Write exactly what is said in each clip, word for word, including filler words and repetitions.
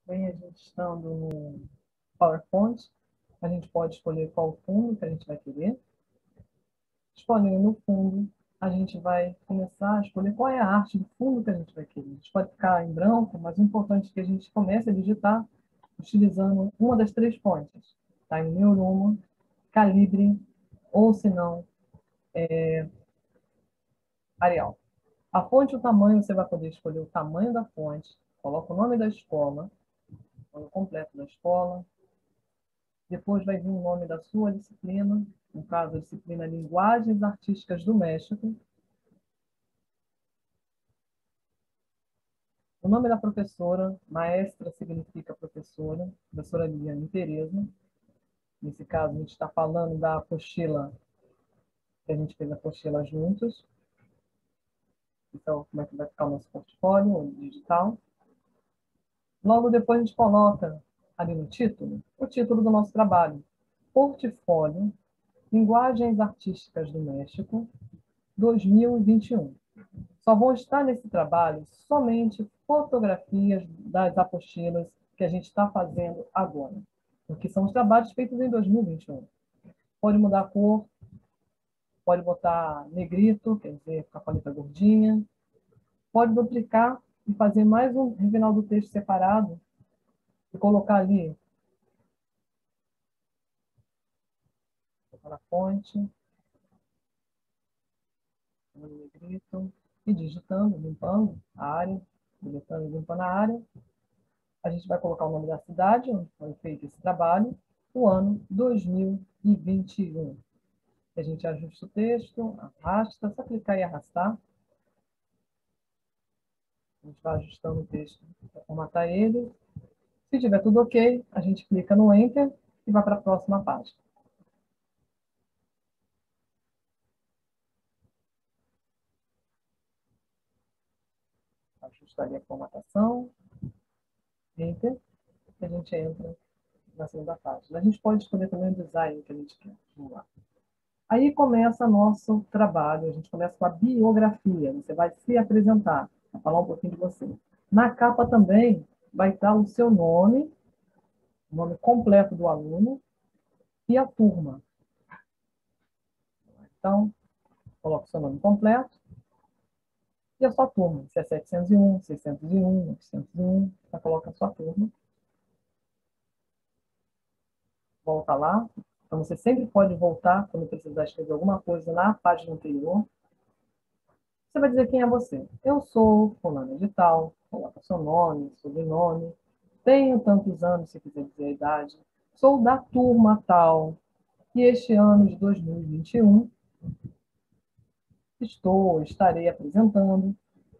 Bem, a gente estando no PowerPoint, a gente pode escolher qual fundo que a gente vai querer. Escolhendo o fundo, a gente vai começar a escolher qual é a arte do fundo que a gente vai querer. A gente pode ficar em branco, mas o importante é que a gente comece a digitar utilizando uma das três fontes. Time New Roman, Calibre, ou se não, é, Arial. A fonte e o tamanho, você vai poder escolher o tamanho da fonte, coloca o nome da escola, o nome completo da escola, depois vai vir o nome da sua disciplina, no caso, a disciplina Linguagens Artísticas do México. O nome da professora, maestra significa professora, professora Liliane Tereza. Nesse caso, a gente está falando da apostila, que a gente fez a apostila juntos. Então, como é que vai ficar o nosso portfólio, o digital. Logo depois, a gente coloca ali no título, o título do nosso trabalho. Portfólio, Linguagens Artísticas do México, dois mil e vinte e um. Só vão estar nesse trabalho somente fotografias das apostilas que a gente está fazendo agora, porque são os trabalhos feitos em dois mil e vinte e um. Pode mudar a cor, pode botar negrito, quer dizer, ficar com a letra gordinha, pode duplicar e fazer mais um revinal do texto separado e colocar ali na fonte, no negrito, e digitando, limpando a área, deletando e limpando a área. A gente vai colocar o nome da cidade onde foi feito esse trabalho, o ano dois mil e vinte e um. A gente ajusta o texto, arrasta, só clicar e arrastar. A gente vai ajustando o texto para formatar ele. Se tiver tudo ok, a gente clica no Enter e vai para a próxima página. Ajustaria a formatação, Enter, e a gente entra na segunda página. A gente pode escolher também o design que a gente quer. Vamos lá. Aí começa nosso trabalho, a gente começa com a biografia, você vai se apresentar, vai falar um pouquinho de você. Na capa também vai estar o seu nome, o nome completo do aluno e a turma. Então, coloca o seu nome completo e a sua turma, se é setecentos e um, seiscentos e um, novecentos e um, já coloca a sua turma. Volta lá. Então, você sempre pode voltar quando precisar escrever alguma coisa na página anterior. Você vai dizer quem é você. Eu sou fulano de tal, coloca seu nome, sobrenome, tenho tantos anos, se quiser dizer a idade, sou da turma tal, e este ano de dois mil e vinte e um estou, estarei apresentando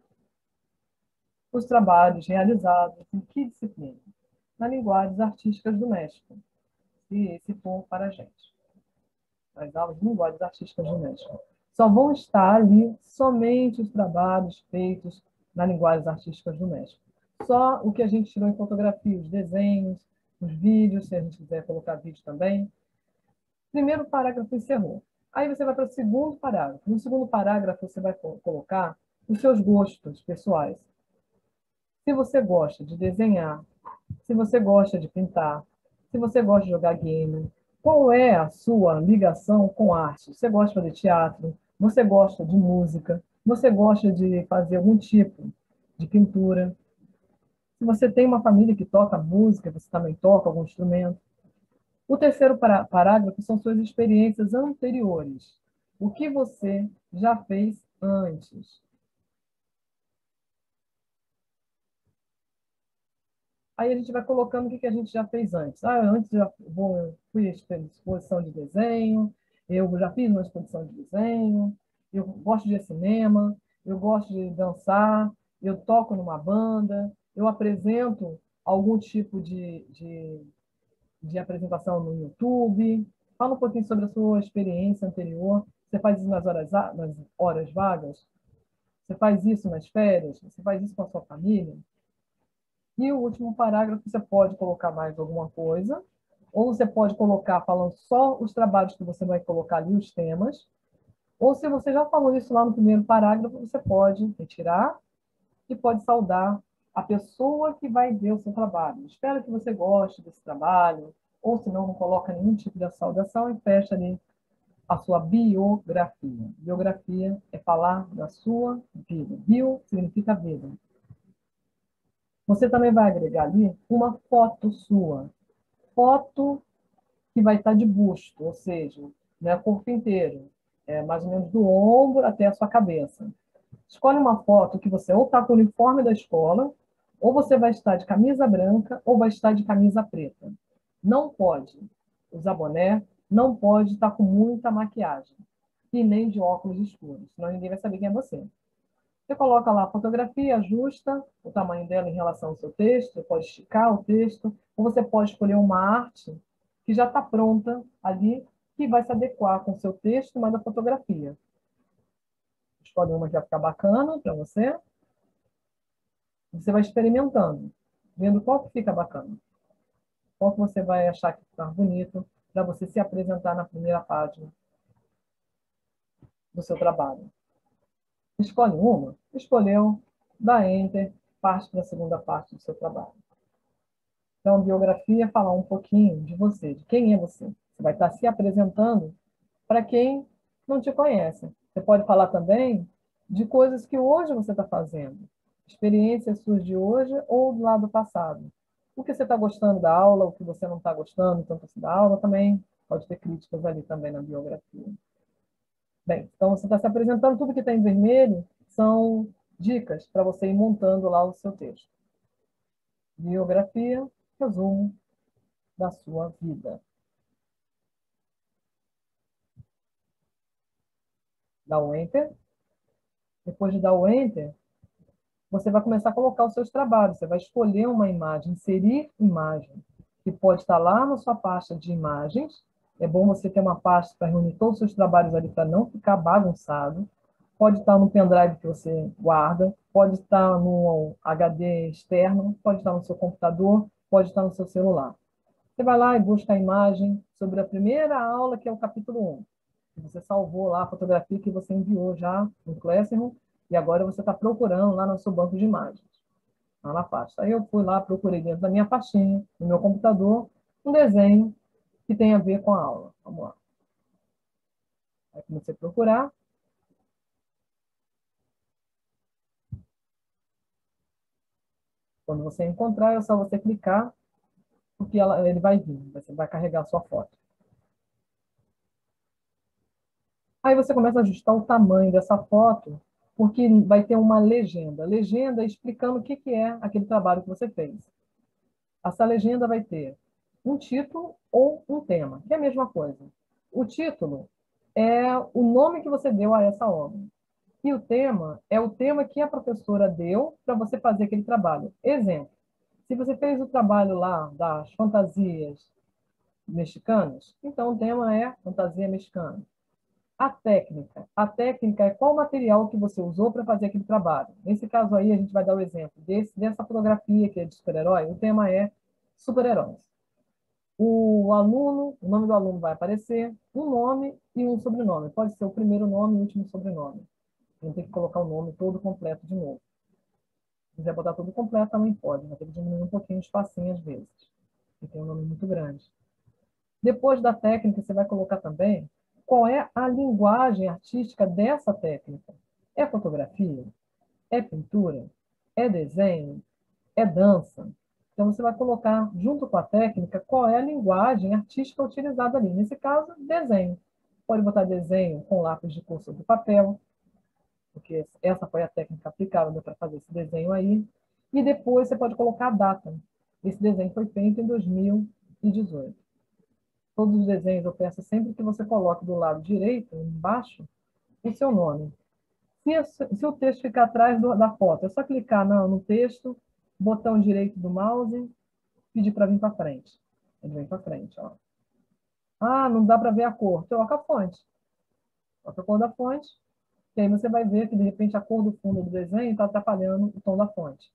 os trabalhos realizados em que disciplina? Na Linguagens Artísticas do México, se esse for para a gente. As aulas de Linguagens Artísticas do México. Só vão estar ali somente os trabalhos feitos na Linguagens Artísticas do México. Só o que a gente tirou em fotografia, os desenhos, os vídeos, se a gente quiser colocar vídeo também. Primeiro parágrafo encerrou. Aí você vai para o segundo parágrafo. No segundo parágrafo, você vai colocar os seus gostos pessoais. Se você gosta de desenhar, se você gosta de pintar, se você gosta de jogar game, qual é a sua ligação com arte? Você gosta de fazer teatro? Você gosta de música? Você gosta de fazer algum tipo de pintura? Se você tem uma família que toca música, você também toca algum instrumento? O terceiro parágrafo são suas experiências anteriores. O que você já fez antes? Aí a gente vai colocando o que a gente já fez antes. Ah, antes já vou, fui à exposição de desenho, eu já fiz uma exposição de desenho, eu gosto de cinema, eu gosto de dançar, eu toco numa banda, eu apresento algum tipo de, de, de apresentação no YouTube. Fala um pouquinho sobre a sua experiência anterior. Você faz isso nas horas, nas horas vagas? Você faz isso nas férias? Você faz isso com a sua família? E o último parágrafo, você pode colocar mais alguma coisa, ou você pode colocar falando só os trabalhos que você vai colocar ali, os temas, ou se você já falou isso lá no primeiro parágrafo, você pode retirar e pode saldar a pessoa que vai ver o seu trabalho. Espero que você goste desse trabalho, ou se não, não coloca nenhum tipo de saudação e fecha ali a sua biografia. Biografia é falar da sua vida. Bio significa vida. Você também vai agregar ali uma foto sua. Foto que vai estar de busto, ou seja, né, corpo inteiro, é, mais ou menos do ombro até a sua cabeça. Escolhe uma foto que você ou está com o uniforme da escola, ou você vai estar de camisa branca, ou vai estar de camisa preta. Não pode usar boné, não pode estar com muita maquiagem, e nem de óculos escuros, senão ninguém vai saber quem é você. Você coloca lá a fotografia, ajusta o tamanho dela em relação ao seu texto, você pode esticar o texto, ou você pode escolher uma arte que já está pronta ali, que vai se adequar com o seu texto, mas a fotografia. Escolhe uma que vai ficar bacana para você. Você vai experimentando, vendo qual que fica bacana. Qual que você vai achar que fica bonito para você se apresentar na primeira página do seu trabalho. Escolhe uma, escolheu, dá Enter, parte para a segunda parte do seu trabalho. Então, biografia é falar um pouquinho de você, de quem é você. Você vai estar se apresentando para quem não te conhece. Você pode falar também de coisas que hoje você está fazendo, experiências suas de hoje ou do lado passado. O que você está gostando da aula, o que você não está gostando tanto assim da aula, também pode ter críticas ali também na biografia. Bem, então você está se apresentando, tudo que está em vermelho são dicas para você ir montando lá o seu texto. Biografia, resumo da sua vida. Dá o Enter. Depois de dar o Enter, você vai começar a colocar os seus trabalhos. Você vai escolher uma imagem, inserir imagem, que pode estar lá na sua pasta de imagens. É bom você ter uma pasta para reunir todos os seus trabalhos ali, para não ficar bagunçado. Pode estar no pendrive que você guarda, pode estar no H D externo, pode estar no seu computador, pode estar no seu celular. Você vai lá e busca a imagem sobre a primeira aula, que é o capítulo um. Você salvou lá a fotografia que você enviou já no Classroom, e agora você está procurando lá no seu banco de imagens, lá na pasta. Aí eu fui lá, procurei dentro da minha pastinha, no meu computador, um desenho que tem a ver com a aula. Vamos lá. Aí comecei a procurar. Quando você encontrar, é só você clicar, porque ela, ele vai vir, você vai carregar a sua foto. Aí você começa a ajustar o tamanho dessa foto, porque vai ter uma legenda. Legenda explicando o que é aquele trabalho que você fez. Essa legenda vai ter um título ou um tema, que é a mesma coisa. O título é o nome que você deu a essa obra. E o tema é o tema que a professora deu para você fazer aquele trabalho. Exemplo, se você fez o trabalho lá das fantasias mexicanas, então o tema é fantasia mexicana. A técnica. A técnica é qual material que você usou para fazer aquele trabalho. Nesse caso aí, a gente vai dar o exemplo desse, dessa fotografia que é de super-herói. O tema é super-heróis. O aluno, o nome do aluno vai aparecer, um nome e um sobrenome. Pode ser o primeiro nome e o último sobrenome. A gente tem que colocar o nome todo completo de novo. Se quiser botar tudo completo, também pode. Vai ter que diminuir um pouquinho o espacinho às vezes. Porque tem um nome muito grande. Depois da técnica, você vai colocar também qual é a linguagem artística dessa técnica. É fotografia? É pintura? É desenho? É dança? Então, você vai colocar, junto com a técnica, qual é a linguagem artística utilizada ali. Nesse caso, desenho. Pode botar desenho com lápis de cor sobre papel, porque essa foi a técnica aplicada para fazer esse desenho aí. E depois você pode colocar a data. Esse desenho foi feito em dois mil e dezoito. Todos os desenhos eu peço sempre que você coloque do lado direito, embaixo, o seu nome. Se, se o texto ficar atrás do, da foto, é só clicar no, no texto, botão direito do mouse, pedir para vir para frente. Ele vem para frente. Ó. Ah, não dá para ver a cor. Troca a fonte. Troca a cor da fonte, e aí você vai ver que, de repente, a cor do fundo do desenho está atrapalhando o tom da fonte.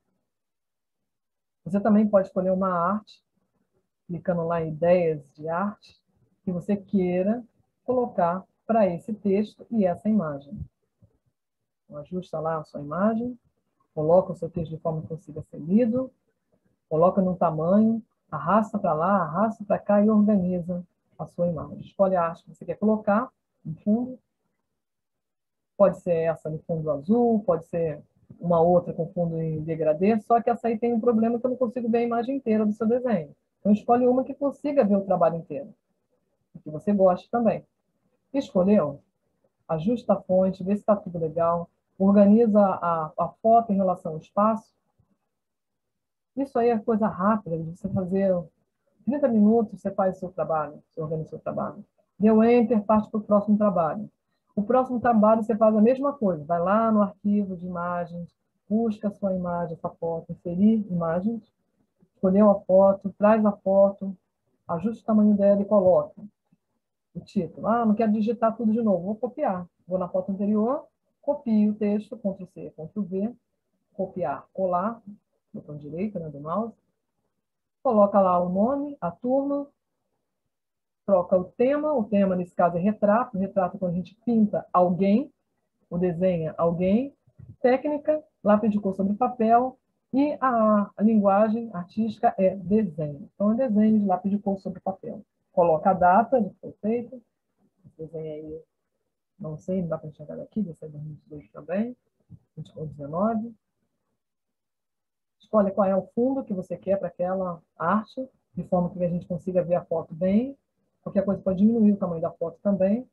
Você também pode escolher uma arte, clicando lá em ideias de arte, que você queira colocar para esse texto e essa imagem. Então, ajusta lá a sua imagem. Coloca o seu texto de forma que consiga ser lido, coloca num tamanho, arrasta para lá, arrasta para cá e organiza a sua imagem. Escolhe a arte que você quer colocar no fundo. Pode ser essa no fundo azul, pode ser uma outra com fundo em degradê, só que essa aí tem um problema que eu não consigo ver a imagem inteira do seu desenho. Então, escolhe uma que consiga ver o trabalho inteiro, que você goste também. Escolheu? Ajusta a fonte, vê se está tudo legal, organiza a, a foto em relação ao espaço. Isso aí é coisa rápida, de você fazer trinta minutos, você faz o seu trabalho, você organiza o seu trabalho. Deu Enter, parte para o próximo trabalho. O próximo trabalho você faz a mesma coisa, vai lá no arquivo de imagens, busca a sua imagem, essa foto, inserir imagens, escolheu a foto, traz a foto, ajusta o tamanho dela e coloca o título. Ah, não quero digitar tudo de novo, vou copiar. Vou na foto anterior, copio o texto, Ctrl C, Ctrl V, copiar, colar, botão direito, né, do mouse, coloca lá o nome, a turma, troca o tema, o tema nesse caso é retrato, retrato quando a gente pinta alguém, ou desenha alguém, técnica, lápis de cor sobre papel, e a, a linguagem artística é desenho. Então, é desenho de lápis de cor sobre papel. Coloca a data de que foi feito, desenho aí, não sei, não dá para enxergar daqui, desse é dois mil e vinte e dois também, vinte e dezenove. Escolhe qual é o fundo que você quer para aquela arte, de forma que a gente consiga ver a foto bem. Qualquer coisa pode diminuir o tamanho da foto também.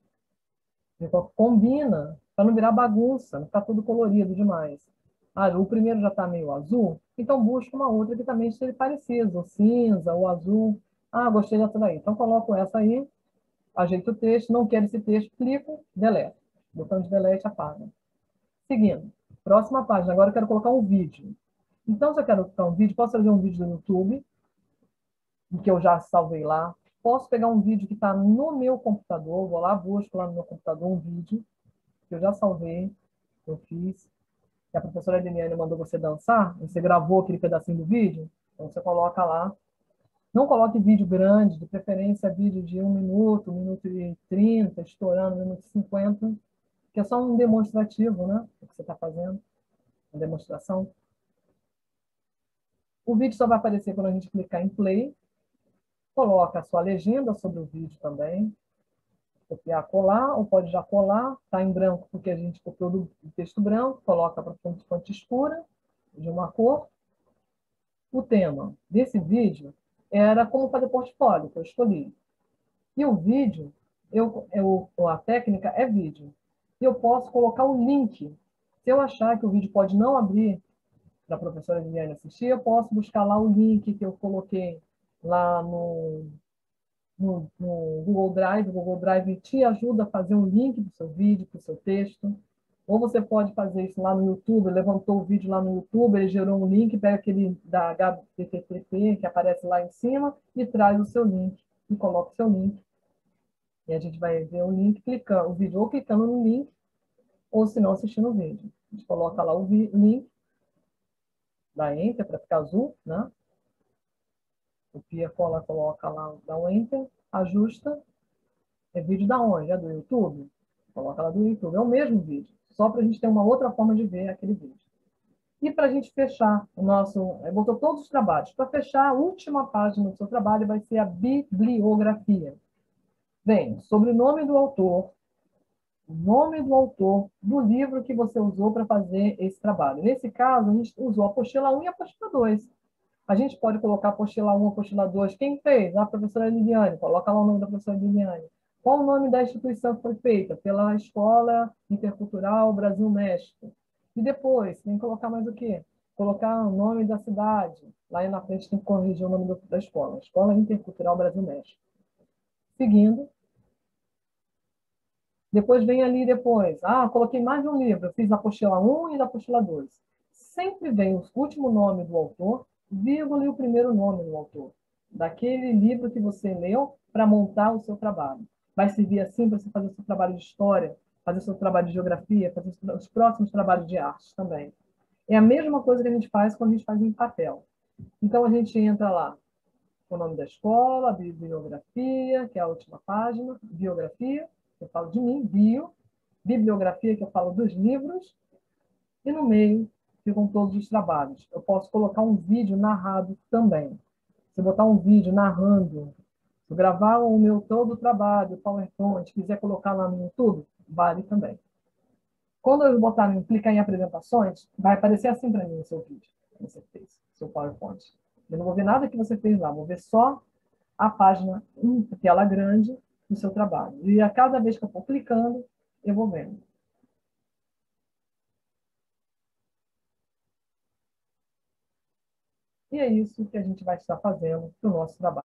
Combina, para não virar bagunça, não ficar tudo colorido demais. Ah, o primeiro já está meio azul, então busca uma outra que também esteja parecida, o cinza, o azul. Ah, gostei dessa daí. Então coloco essa aí, ajeito o texto, não quero esse texto, clico, delete. Botão de delete, apaga. Seguindo, próxima página, agora eu quero colocar um vídeo. Então, se eu quero colocar um vídeo, posso fazer um vídeo do YouTube, que eu já salvei lá. Posso pegar um vídeo que está no meu computador, vou lá, busco lá no meu computador um vídeo, que eu já salvei, que eu fiz, que a professora Liliane mandou você dançar, você gravou aquele pedacinho do vídeo, então você coloca lá. Não coloque vídeo grande, de preferência vídeo de um minuto, um minuto e trinta, estourando, um minuto e cinquenta, que é só um demonstrativo, né? O que você está fazendo, uma demonstração. O vídeo só vai aparecer quando a gente clicar em play. Coloca a sua legenda sobre o vídeo também. Copiar, colar, ou pode já colar. Está em branco porque a gente copiou do texto branco. Coloca para fonte, fonte escura, de uma cor. O tema desse vídeo era como fazer portfólio, que eu escolhi. E o vídeo, eu, eu, a técnica é vídeo. E eu posso colocar o link. Se eu achar que o vídeo pode não abrir para a professora Liliane assistir, eu posso buscar lá o link que eu coloquei lá no, no, no Google Drive. O Google Drive te ajuda a fazer um link para o seu vídeo, para o seu texto. Ou você pode fazer isso lá no YouTube, levantou o vídeo lá no YouTube, ele gerou um link, pega aquele da H T T P que aparece lá em cima e traz o seu link, e coloca o seu link. E a gente vai ver o link, clicando, o vídeo ou clicando no link, ou se não, assistindo o vídeo. A gente coloca lá o link, dá Enter para ficar azul, né? Copia, cola, coloca lá, dá um Enter, ajusta. É vídeo da onde? É do YouTube? Coloca lá do YouTube. É o mesmo vídeo, só para a gente ter uma outra forma de ver aquele vídeo. E para a gente fechar o nosso... Botou todos os trabalhos. Para fechar, a última página do seu trabalho vai ser a bibliografia. Bem, sobrenome do autor, o nome do autor do livro que você usou para fazer esse trabalho. Nesse caso, a gente usou a apostila um e a apostila dois. A gente pode colocar apostila um, apostila dois. Quem fez? A professora Liliane. Coloca lá o nome da professora Liliane. Qual o nome da instituição que foi feita? Pela Escola Intercultural Brasil-México. E depois, tem que colocar mais o quê? Colocar o nome da cidade. Lá na frente tem que corrigir o nome da escola. Escola Intercultural Brasil-México. Seguindo. Depois vem ali depois. Ah, coloquei mais de um livro. Eu fiz a apostila um e a apostila dois. Sempre vem o último nome do autor, vírgula e o primeiro nome do autor. Daquele livro que você leu para montar o seu trabalho. Vai servir assim para você fazer o seu trabalho de história, fazer o seu trabalho de geografia, fazer os próximos trabalhos de arte também. É a mesma coisa que a gente faz quando a gente faz em papel. Então, a gente entra lá o nome da escola, bibliografia, que é a última página, biografia, que eu falo de mim, bio, bibliografia, que eu falo dos livros, e no meio ficam todos os trabalhos. Eu posso colocar um vídeo narrado também. Se eu botar um vídeo narrando, se eu gravar o meu todo o trabalho, o PowerPoint, quiser colocar lá no YouTube, vale também. Quando eu botar, clicar em apresentações, vai aparecer assim para mim o seu vídeo que você fez, seu PowerPoint. Eu não vou ver nada que você fez lá, vou ver só a página em tela grande do seu trabalho. E a cada vez que eu for clicando, eu vou vendo. E é isso que a gente vai estar fazendo para o nosso trabalho.